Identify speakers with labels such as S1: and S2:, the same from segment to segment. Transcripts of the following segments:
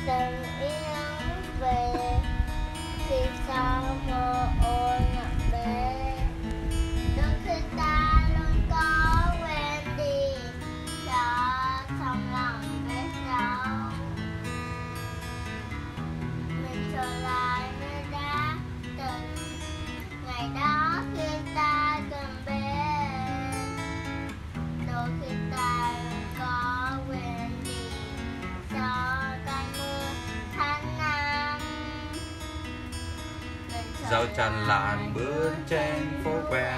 S1: Tình yêu về khi sao mơ ôi ngập bể. Đôi khi ta luôn có quên đi đó trong lòng vết sâu. Mình trở lại nơi đã từng ngày đó khi ta gần bên. Đôi khi ta luôn có quên đi do cơn mưa tháng năm.
S2: Dẫu tràn lan bước trên phố quen,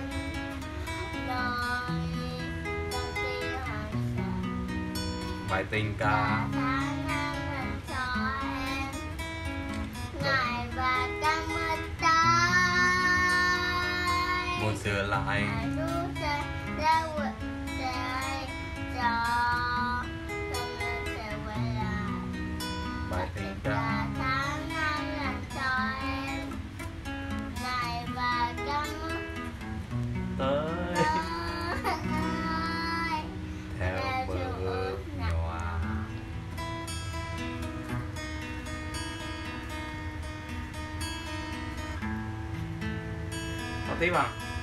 S2: bài tình ca
S1: tháng năm dành cho em. Ngày và cơn mưa tới,
S2: muốn sửa lại
S1: hãy rút ra đã quên đây cho cơn mưa sẽ quay lại.
S2: bài tình ca
S1: Tháng năm dành cho em. Ngày và cơn mưa
S2: tới
S1: tới,
S2: theo bước nhòa. Có tiếp không?